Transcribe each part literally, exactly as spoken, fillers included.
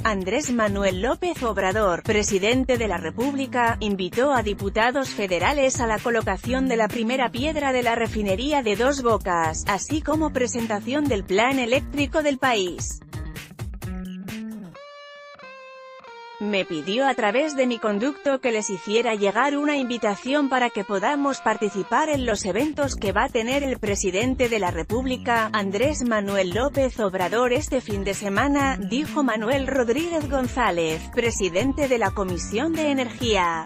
Andrés Manuel López Obrador, presidente de la República, invitó a diputados federales a la colocación de la primera piedra de la refinería de Dos Bocas, así como presentación del plan eléctrico del país. Me pidió a través de mi conducto que les hiciera llegar una invitación para que podamos participar en los eventos que va a tener el presidente de la República, Andrés Manuel López Obrador este fin de semana, dijo Manuel Rodríguez González, presidente de la Comisión de Energía.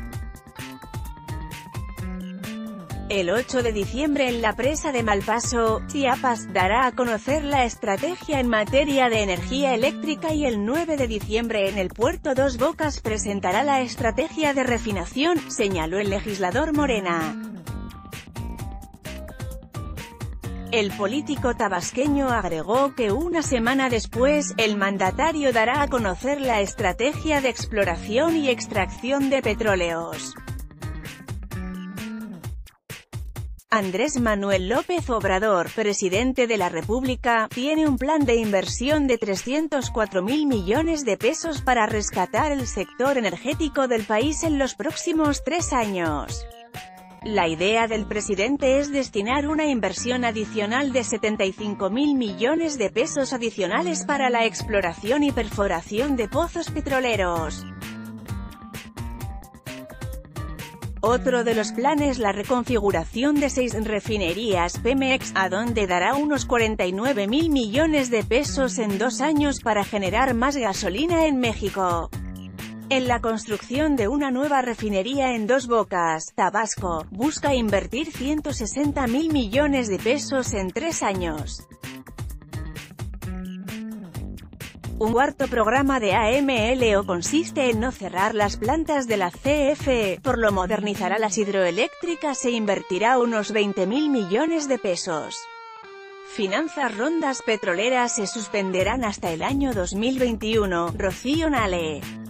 El ocho de diciembre en la presa de Malpaso, Chiapas, dará a conocer la estrategia en materia de energía eléctrica y el nueve de diciembre en el puerto Dos Bocas presentará la estrategia de refinación, señaló el legislador Morena. El político tabasqueño agregó que una semana después, el mandatario dará a conocer la estrategia de exploración y extracción de petróleos. Andrés Manuel López Obrador, presidente de la República, tiene un plan de inversión de trescientos cuatro mil millones de pesos para rescatar el sector energético del país en los próximos tres años. La idea del presidente es destinar una inversión adicional de setenta y cinco mil millones de pesos adicionales para la exploración y perforación de pozos petroleros. Otro de los planes la reconfiguración de seis refinerías Pemex, a donde dará unos cuarenta y nueve mil millones de pesos en dos años para generar más gasolina en México. En la construcción de una nueva refinería en Dos Bocas, Tabasco, busca invertir ciento sesenta mil millones de pesos en tres años. Un cuarto programa de A M L O consiste en no cerrar las plantas de la C F E, por lo modernizará las hidroeléctricas e invertirá unos veinte mil millones de pesos. Finanzas rondas petroleras se suspenderán hasta el año dos mil veintiuno, Rocío Nale.